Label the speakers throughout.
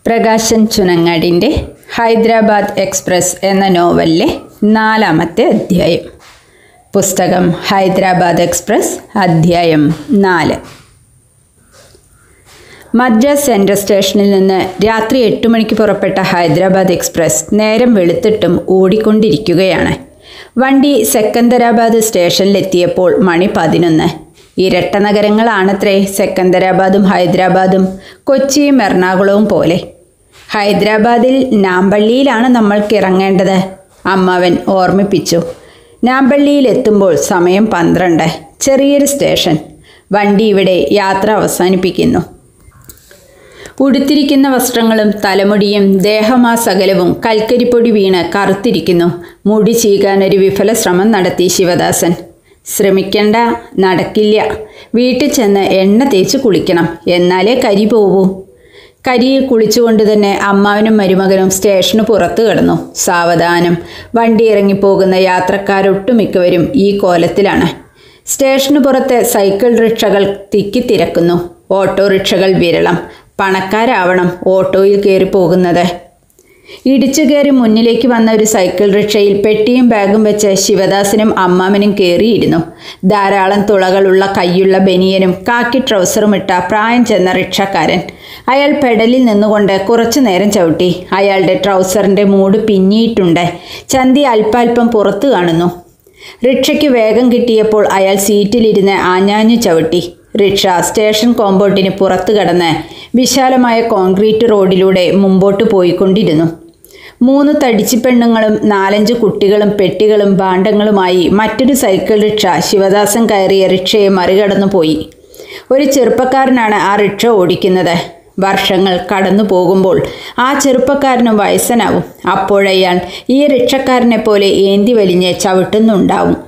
Speaker 1: Prakashan ചുനങ്ങാടിൻ്റെ Hyderabad express എന്ന നോവലിലെ 4-ാമത്തെ അധ്യായം. പുസ്തകം ഹൈദരാബാദ് എക്സ്പ്രസ്, അധ്യായം 4. മദ്രാസ് സെൻട്രൽ സ്റ്റേഷനിൽ നിന്ന് രാത്രി 8 മണിക്ക് പുറപ്പെട്ട ഹൈദരാബാദ് എക്സ്പ്രസ് നേരം വെളുത്തിട്ടും ഓടിക്കൊണ്ടിരിക്കുകയാണ്. വണ്ടി സെക്കന്ദരാബാദ് സ്റ്റേഷനിലെത്തിയപ്പോൾ മണി 11. ഇരട്ട നഗരങ്ങളാണത്രേ സെക്കന്ദരാബാദും ഹൈദരാബാദും, കൊച്ചിയും എറണാകുളവും പോലെ. ഹൈദരാബാദിൽ നാമ്പള്ളിയിലാണ് നമ്മൾക്ക് ഇറങ്ങേണ്ടത്, അമ്മാവൻ ഓർമ്മിപ്പിച്ചു. നാമ്പള്ളിയിലെത്തുമ്പോൾ സമയം 12. ചെറിയൊരു സ്റ്റേഷൻ. വണ്ടി ഇവിടെ യാത്ര അവസാനിപ്പിക്കുന്നു. ഉടുത്തിരിക്കുന്ന വസ്ത്രങ്ങളും തലമുടിയും ദേഹമാസകലവും കൽക്കരിപ്പൊടി വീണ് കറുത്തിരിക്കുന്നു. മുടി ചീകാനൊരു വിഫല ശ്രമം നടത്തി ശിവദാസൻ. ശ്രമിക്കണ്ട, നടക്കില്ല. വീട്ടിൽ ചെന്ന് എണ്ണ തേച്ച് കുളിക്കണം, എന്നാലേ കരി പോവൂ. കരിയിൽ കുളിച്ചുകൊണ്ട് തന്നെ അമ്മാവനും മരുമകനും സ്റ്റേഷന് പുറത്ത് കിടന്നു. സാവധാനം. വണ്ടി ഇറങ്ങിപ്പോകുന്ന യാത്രക്കാരൊട്ടുമിക്കവരും ഈ കോലത്തിലാണ്. സ്റ്റേഷന് പുറത്തെ സൈക്കിൾ റിക്ഷകൾ തിക്കിത്തിരക്കുന്നു. ഓട്ടോറിക്ഷകൾ വിരളം. പണക്കാരാവണം ഓട്ടോയിൽ കയറി പോകുന്നത്. ഇടിച്ചു കയറി മുന്നിലേക്ക് വന്ന ഒരു സൈക്കിൾ റിക്ഷയിൽ പെട്ടിയും ബാഗും വെച്ച് ശിവദാസനും അമ്മാവനും കയറിയിരുന്നു. ധാരാളം തുളകളുള്ള കൈയുള്ള ബനിയനും കാക്കി ട്രൗസറും ഇട്ട പ്രായം ചെന്ന റിക്ഷക്കാരൻ. അയാൾ പെഡലിൽ നിന്നുകൊണ്ട് കുറച്ചു നേരം ചവിട്ടി. അയാളുടെ ട്രൗസറിൻ്റെ മൂട് പിന്നിയിട്ടുണ്ട്. ചന്തി അല്പാൽപ്പം പുറത്തു കാണുന്നു. റിക്ഷയ്ക്ക് വേഗം കിട്ടിയപ്പോൾ അയാൾ സീറ്റിലിരുന്ന് ആഞ്ഞാഞ്ഞു ചവിട്ടി. റിക്ഷ സ്റ്റേഷൻ കോമ്പൗണ്ടിന് പുറത്തു കടന്ന് വിശാലമായ കോൺക്രീറ്റ് റോഡിലൂടെ മുമ്പോട്ട് പോയിക്കൊണ്ടിരുന്നു. 3 തടിച്ചിപ്പെണ്ണുങ്ങളും 4-5 കുട്ടികളും പെട്ടികളും ഭാണ്ഡങ്ങളുമായി മറ്റൊരു സൈക്കിൾ റിക്ഷ ശിവദാസൻ കയറിയ റിക്ഷയെ മറികടന്നു പോയി. ഒരു ചെറുപ്പക്കാരനാണ് ആ റിക്ഷ ഓടിക്കുന്നത്. വർഷങ്ങൾ കടന്നു പോകുമ്പോൾ ആ ചെറുപ്പക്കാരനും വയസ്സനാവും. അപ്പോഴയാൾ ഈ റിക്ഷക്കാരനെ പോലെ ഏന്തി വലിഞ്ഞ് ചവിട്ടുന്നുണ്ടാവും.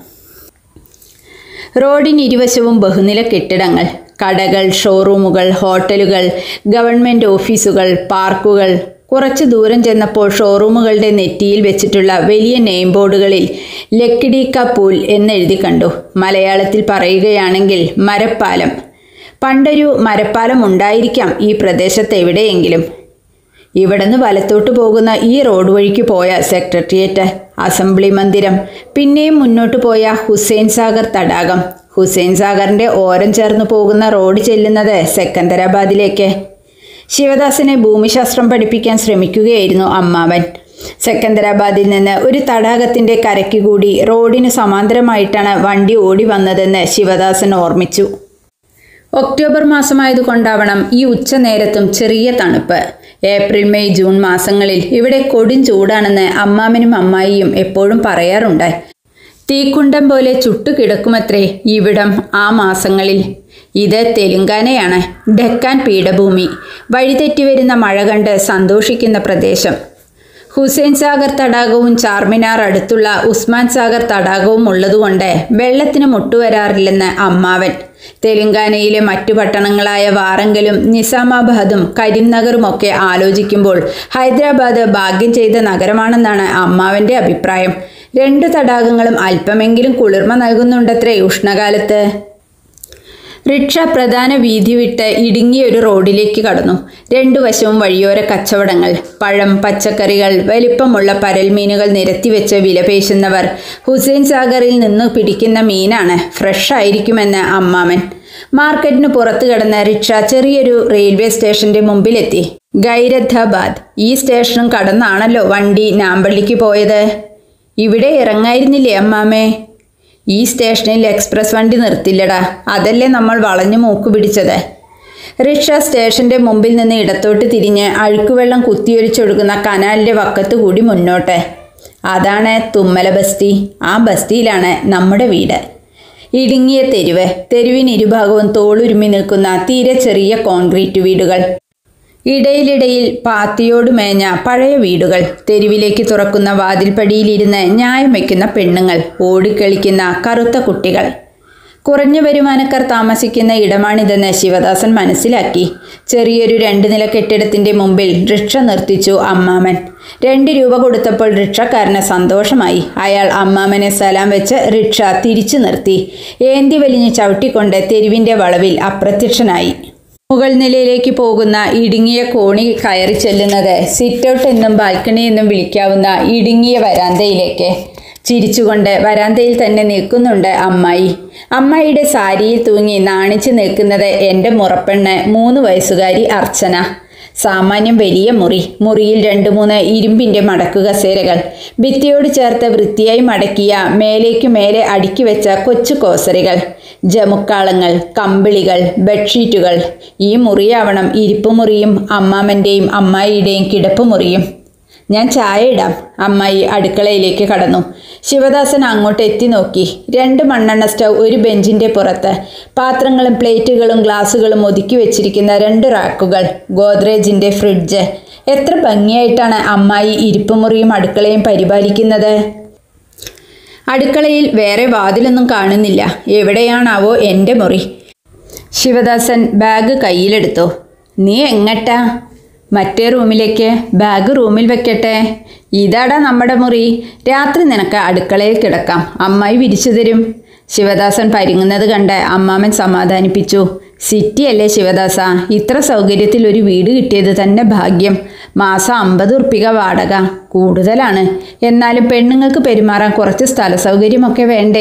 Speaker 1: റോഡിനിരുവശവും ബഹുനില കെട്ടിടങ്ങൾ, കടകൾ, ഷോറൂമുകൾ, ഹോട്ടലുകൾ, ഗവൺമെൻറ് ഓഫീസുകൾ, പാർക്കുകൾ. കുറച്ച് ദൂരം ചെന്നപ്പോൾ ഷോറൂമുകളുടെ നെറ്റിയിൽ വെച്ചിട്ടുള്ള വലിയ നെയിം ബോർഡുകളിൽ ലക്കിടി കാ പൂൽ എന്നെഴുതി കണ്ടു. മലയാളത്തിൽ പറയുകയാണെങ്കിൽ മരപ്പാലം. പണ്ടൊരു മരപ്പാലം ഉണ്ടായിരിക്കാം ഈ പ്രദേശത്ത് എവിടെയെങ്കിലും. ഇവിടുന്ന് വലത്തോട്ട് പോകുന്ന ഈ റോഡ് വഴിക്ക് പോയ സെക്രട്ടേറിയറ്റ്, അസംബ്ലി മന്ദിരം, പിന്നെയും മുന്നോട്ട് പോയ ഹുസൈൻ സാഗർ തടാകം. ഹുസൈൻ സാഗറിൻ്റെ ഓരം ചേർന്ന് പോകുന്ന റോഡ് ചെല്ലുന്നത് സെക്കന്ദരാബാദിലേക്ക്. ശിവദാസനെ ഭൂമിശാസ്ത്രം പഠിപ്പിക്കാൻ ശ്രമിക്കുകയായിരുന്നു അമ്മാവൻ. സെക്കന്ദരാബാദിൽ നിന്ന് ഒരു തടാകത്തിൻ്റെ കരയ്ക്ക് കൂടി റോഡിന് സമാന്തരമായിട്ടാണ് വണ്ടി ഓടി വന്നതെന്ന് ശിവദാസൻ ഓർമ്മിച്ചു. ഒക്ടോബർ മാസമായതുകൊണ്ടാവണം ഈ ഉച്ചനേരത്തും ചെറിയ തണുപ്പ്. ഏപ്രിൽ, മെയ്, ജൂൺ മാസങ്ങളിൽ ഇവിടെ കൊടും ചൂടാണെന്ന് അമ്മാമനും അമ്മായിയും എപ്പോഴും പറയാറുണ്ട്. തീക്കുണ്ടം പോലെ ചുട്ടുകിടക്കുമത്രേ ഇവിടം ആ മാസങ്ങളിൽ. ഇത് തെലുങ്കാനയാണ്, ഡെക്കാൻ പീഠഭൂമി. വഴിതെറ്റി വരുന്ന മഴ കണ്ട് സന്തോഷിക്കുന്ന പ്രദേശം. ഹുസൈൻ സാഗർ തടാകവും ചാർമിനാർ അടുത്തുള്ള ഉസ്മാൻ സാഗർ തടാകവും ഉള്ളതുകൊണ്ട് വെള്ളത്തിന് മുട്ടുവരാറില്ലെന്ന് അമ്മാവൻ. തെലുങ്കാനയിലെ മറ്റു പട്ടണങ്ങളായ വാറങ്കലും നിസാമാബാദും കരിംനഗറുമൊക്കെ ആലോചിക്കുമ്പോൾ ഹൈദരാബാദ് ഭാഗ്യം ചെയ്ത നഗരമാണെന്നാണ് അമ്മാവൻ്റെ അഭിപ്രായം. 2 തടാകങ്ങളും അല്പമെങ്കിലും കുളിർമ നൽകുന്നുണ്ടത്രേ ഉഷ്ണകാലത്ത്. റിക്ഷ പ്രധാന വീതി വിട്ട് ഇടുങ്ങിയൊരു റോഡിലേക്ക് കടന്നു. 2 വശവും വഴിയോര കച്ചവടങ്ങൾ. പഴം, പച്ചക്കറികൾ, വലിപ്പമുള്ള പരൽമീനുകൾ നിരത്തിവെച്ച് വിലപേശുന്നവർ. ഹുസൈൻ സാഗറിൽ നിന്ന് പിടിക്കുന്ന മീനാണ്, ഫ്രഷ് ആയിരിക്കുമെന്ന് അമ്മാമൻ. മാർക്കറ്റിന് പുറത്ത് കിടന്ന റിക്ഷ ചെറിയൊരു റെയിൽവേ സ്റ്റേഷന്റെ മുമ്പിലെത്തി. ഗൈരഥാബാദ്. ഈ സ്റ്റേഷനും കടന്നാണല്ലോ വണ്ടി നാമ്പള്ളിക്ക് പോയത്. ഇവിടെ ഇറങ്ങായിരുന്നില്ലേ അമ്മാമേ? ഈ സ്റ്റേഷനിൽ എക്സ്പ്രസ് വണ്ടി നിർത്തില്ലടാ, അതല്ലേ നമ്മൾ വളഞ്ഞു മൂക്ക് പിടിച്ചത്. റിക്ഷ സ്റ്റേഷന്റെ മുമ്പിൽ നിന്ന് ഇടത്തോട്ട് തിരിഞ്ഞ് അഴുക്കുവെള്ളം കുത്തിയൊലിച്ചൊഴുകുന്ന കനാലിൻ്റെ വക്കത്ത് കൂടി മുന്നോട്ട്. അതാണ് തുമ്മല ബസ്തി. ആ ബസ്തിയിലാണ് നമ്മുടെ വീട്. ഇടുങ്ങിയ തെരുവ്. തെരുവിനിരുഭാഗവും തോളുരുമ്മി നിൽക്കുന്ന തീരെ ചെറിയ കോൺക്രീറ്റ് വീടുകൾ. ഇടയിലിടയിൽ പാത്തിയോട് മേഞ്ഞ പഴയ വീടുകൾ. തെരുവിലേക്ക് തുറക്കുന്ന വാതിൽപ്പടിയിലിരുന്ന് ന്യായം വയ്ക്കുന്ന പെണ്ണുങ്ങൾ. ഓടിക്കളിക്കുന്ന കറുത്ത കുട്ടികൾ. കുറഞ്ഞ വരുമാനക്കാർ താമസിക്കുന്ന ഇടമാണിതെന്ന് ശിവദാസൻ മനസ്സിലാക്കി. ചെറിയൊരു 2 നില കെട്ടിടത്തിൻ്റെ മുമ്പിൽ റിക്ഷ നിർത്തിച്ചു അമ്മാമൻ. 2 രൂപ കൊടുത്തപ്പോൾ റിക്ഷക്കാരന് സന്തോഷമായി. അയാൾ അമ്മാമനെ സലാം വെച്ച് റിക്ഷ തിരിച്ചു നിർത്തി. ഏന്തി വലിഞ്ഞ് ചവിട്ടിക്കൊണ്ട് തെരുവിൻ്റെ വളവിൽ അപ്രത്യക്ഷനായി. മുകൾ നിലയിലേക്ക് പോകുന്ന ഇടുങ്ങിയ കോണി കയറി ചെല്ലുന്നത് സിറ്റൗട്ട് എന്നും ബാൽക്കണി എന്നും വിളിക്കാവുന്ന ഇടുങ്ങിയ വരാന്തയിലേക്ക്. ചിരിച്ചുകൊണ്ട് വരാന്തയിൽ തന്നെ നിൽക്കുന്നുണ്ട് അമ്മായി. അമ്മായിയുടെ സാരിയിൽ തൂങ്ങി നാണിച്ചു നിൽക്കുന്നത് എൻ്റെ മുറപ്പെണ്ണ് 3 വയസ്സുകാരി അർച്ചന. സാമാന്യം വലിയ മുറി. മുറിയിൽ 2-3 ഇരുമ്പിൻ്റെ മടക്കു കസേരകൾ, ഭിത്തിയോട് ചേർത്ത് വൃത്തിയായി മടക്കിയ മേലേക്കു മേലെ അടുക്കി വെച്ച കൊച്ചു കോസറികൾ, ജമുക്കാളങ്ങൾ, കമ്പിളികൾ, ബെഡ്ഷീറ്റുകൾ. ഈ മുറിയാവണം ഇരിപ്പുമുറിയും അമ്മാമ്മൻ്റെയും അമ്മായിയുടെയും കിടപ്പുമുറിയും. ഞാൻ ചായ ഇടാം. അമ്മായി അടുക്കളയിലേക്ക് കടന്നു. ശിവദാസൻ അങ്ങോട്ട് എത്തി നോക്കി. 2 മണ്ണെണ്ണ സ്റ്റൗ ഒരു ബെഞ്ചിൻ്റെ പുറത്ത്, പാത്രങ്ങളും പ്ലേറ്റുകളും ഗ്ലാസുകളും ഒതുക്കി വെച്ചിരിക്കുന്ന 2 റാക്കുകൾ, ഗോദ്രേജിൻ്റെ ഫ്രിഡ്ജ്. എത്ര ഭംഗിയായിട്ടാണ് അമ്മായി ഇരിപ്പുമുറിയും അടുക്കളയും പരിപാലിക്കുന്നത്. അടുക്കളയിൽ വേറെ വാതിലൊന്നും കാണുന്നില്ല. എവിടെയാണാവോ എൻ്റെ മുറി? ശിവദാസൻ ബാഗ് കയ്യിലെടുത്തു. നീ എങ്ങട്ടാ? മറ്റേ റൂമിലേക്ക്. ബാഗ് റൂമിൽ വെക്കട്ടെ. ഇതാടാ നമ്മുടെ മുറി. രാത്രി നിനക്ക് അടുക്കളയിൽ കിടക്കാം, അമ്മായി വിരിച്ചു തരും. ശിവദാസൻ പരിങ്ങുന്നത് കണ്ട് അമ്മാമൻ സമാധാനിപ്പിച്ചു. സിറ്റിയല്ലേ ശിവദാസ, ഇത്ര സൗകര്യത്തിൽ ഒരു വീട് കിട്ടിയത് തന്നെ ഭാഗ്യം. മാസം 50 ഉറുപ്പിക വാടക. കൂടുതലാണ്. എന്നാലും പെണ്ണുങ്ങൾക്ക് പെരുമാറാൻ കുറച്ച് സ്ഥല സൗകര്യമൊക്കെ വേണ്ടേ?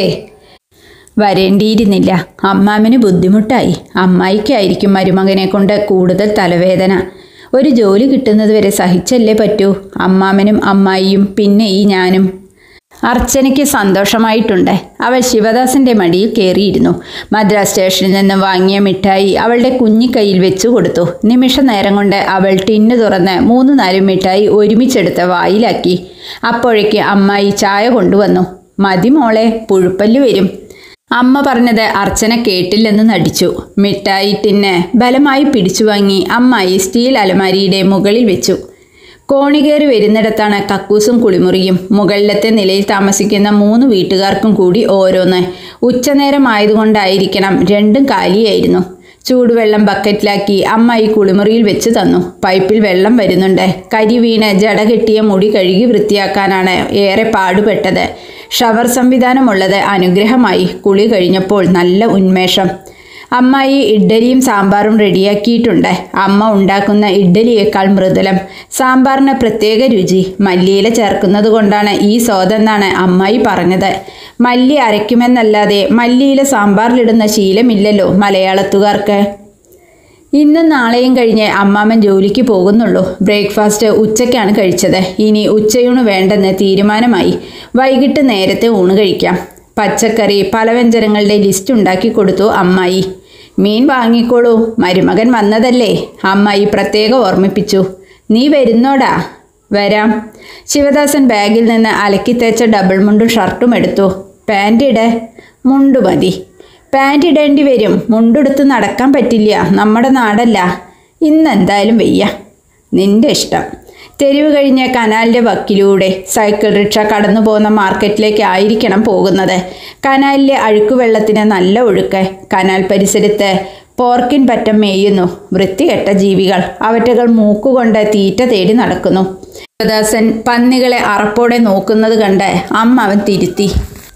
Speaker 1: വരേണ്ടിയിരുന്നില്ല. അമ്മാമന് ബുദ്ധിമുട്ടായി. അമ്മായിക്കായിരിക്കും മരുമകനെ കൊണ്ട് കൂടുതൽ തലവേദന. ഒരു ജോലി കിട്ടുന്നത് വരെ സഹിച്ചല്ലേ പറ്റൂ. അമ്മാമനും അമ്മായിയും പിന്നെ ഈ ഞാനും. അർച്ചനയ്ക്ക് സന്തോഷമായിട്ടുണ്ട്. അവൾ ശിവദാസൻ്റെ മടിയിൽ കയറിയിരുന്നു. മദ്രാസ് സ്റ്റേഷനിൽ നിന്ന് വാങ്ങിയ മിഠായി അവളുടെ കുഞ്ഞിക്കൈയിൽ വെച്ചു കൊടുത്തു. നിമിഷ നേരം കൊണ്ട് അവൾ ടിന്ന് തുറന്ന് 3-4 മിഠായി ഒരുമിച്ചെടുത്ത് വായിലാക്കി. അപ്പോഴേക്ക് അമ്മായി ചായ കൊണ്ടുവന്നു. മതി മോളെ, പുഴുപ്പല്ല് വരും. അമ്മ പറഞ്ഞത് അർച്ചന കേട്ടില്ലെന്ന് നടിച്ചു. മിഠായി ടിന്ന് ബലമായി പിടിച്ചു വാങ്ങി അമ്മായി സ്റ്റീൽ അലമാരിയുടെ മുകളിൽ വെച്ചു. കോണി കയറി വരുന്നിടത്താണ് കക്കൂസും കുളിമുറിയും. മുകളിലത്തെ നിലയിൽ താമസിക്കുന്ന 3 വീട്ടുകാർക്കും കൂടി ഓരോന്ന്. ഉച്ചനേരമായതുകൊണ്ടായിരിക്കണം 2ഉം കാലിയായിരുന്നു. ചൂടുവെള്ളം ബക്കറ്റിലാക്കി അമ്മായി കുളിമുറിയിൽ വെച്ച് തന്നു. പൈപ്പിൽ വെള്ളം വരുന്നുണ്ട്. കരി വീണ് ജട കെട്ടിയ മുടി കഴുകി വൃത്തിയാക്കാനാണ് ഏറെ പാടുപെട്ടത്. ഷവർ സംവിധാനമുള്ളത് അനുഗ്രഹമായി. കുളി കഴിഞ്ഞപ്പോൾ നല്ല ഉന്മേഷം. അമ്മായി ഇഡ്ഡലിയും സാമ്പാറും റെഡിയാക്കിയിട്ടുണ്ട്. അമ്മ ഉണ്ടാക്കുന്ന ഇഡ്ഡലിയേക്കാൾ മൃദുലം, സാമ്പാറിന് പ്രത്യേക രുചി. മല്ലിയില ചേർക്കുന്നത് കൊണ്ടാണ് ഈ സ്വാദെന്നാണ് അമ്മായി പറഞ്ഞത്. മല്ലി അരയ്ക്കുമെന്നല്ലാതെ മല്ലിയില സാമ്പാറിലിടുന്ന ശീലമില്ലല്ലോ മലയാളത്തുകാർക്ക്. ഇന്നും നാളെയും കഴിഞ്ഞ് അമ്മാമൻ ജോലിക്ക് പോകുന്നുള്ളൂ. ബ്രേക്ക്ഫാസ്റ്റ് ഉച്ചയ്ക്കാണ് കഴിച്ചത്. ഇനി ഉച്ചയൂണ് വേണ്ടെന്ന് തീരുമാനമായി. വൈകിട്ട് നേരത്തെ ഊണ് കഴിക്കാം. പച്ചക്കറി പലവ്യഞ്ജനങ്ങളുടെ ലിസ്റ്റ് ഉണ്ടാക്കി കൊടുത്തു അമ്മായി. മീൻ വാങ്ങിക്കോളൂ, മരുമകൻ വന്നതല്ലേ, അമ്മായി പ്രത്യേകം ഓർമ്മിപ്പിച്ചു. നീ വരുന്നോടാ? വരാം. ശിവദാസൻ ബാഗിൽ നിന്ന് അലക്കി തേച്ച ഡബിൾ മുണ്ടും ഷർട്ടും എടുത്തു. പാൻറ് ഇട. മുണ്ടു മതി. പാൻറ് ഇടേണ്ടി വരും. മുണ്ടെടുത്ത് നടക്കാൻ പറ്റില്ല, നമ്മുടെ നാടല്ല. ഇന്നെന്തായാലും വയ്യ. നിന്റെ ഇഷ്ടം. തെരുവ് കഴിഞ്ഞ് കനാലിൻ്റെ വക്കിലൂടെ സൈക്കിൾ റിക്ഷ കടന്നു പോകുന്ന മാർക്കറ്റിലേക്ക് ആയിരിക്കണം പോകുന്നത്. കനാലിലെ അഴുക്കുവെള്ളത്തിന് നല്ല ഒഴുക്ക്. കനാൽ പരിസരത്ത് പോർക്കിൻ പറ്റം മേയുന്നു. വൃത്തികെട്ട ജീവികൾ. അവറ്റകൾ മൂക്കുകൊണ്ട് തീറ്റ തേടി നടക്കുന്നു. ശിവദാസൻ പന്നികളെ അറപ്പോടെ നോക്കുന്നത് കണ്ട് അവൻ തിരുത്തി.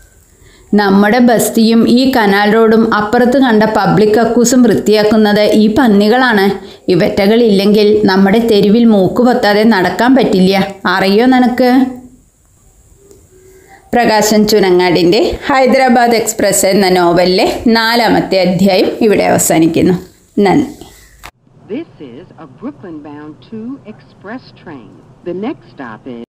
Speaker 1: നമ്മുടെ ബസ്തിയും ഈ കനാൽ റോഡും അപ്പുറത്ത് കണ്ട പബ്ലിക് കക്കൂസും വൃത്തിയാക്കുന്നത് ഈ പന്നികളാണ്. ഇവറ്റകളില്ലെങ്കിൽ നമ്മുടെ തെരുവിൽ മൂക്കുപൊത്താതെ നടക്കാൻ പറ്റില്ല. അറിയോ നിനക്ക്? പ്രകാശൻ ചുനങ്ങാടിൻ്റെ ഹൈദരാബാദ് എക്സ്പ്രസ് എന്ന നോവലിലെ 4ാമത്തെ അധ്യായം ഇവിടെ അവസാനിക്കുന്നു. നന്ദി.
Speaker 2: This is a Brooklyn-bound 2 express train. The next stop is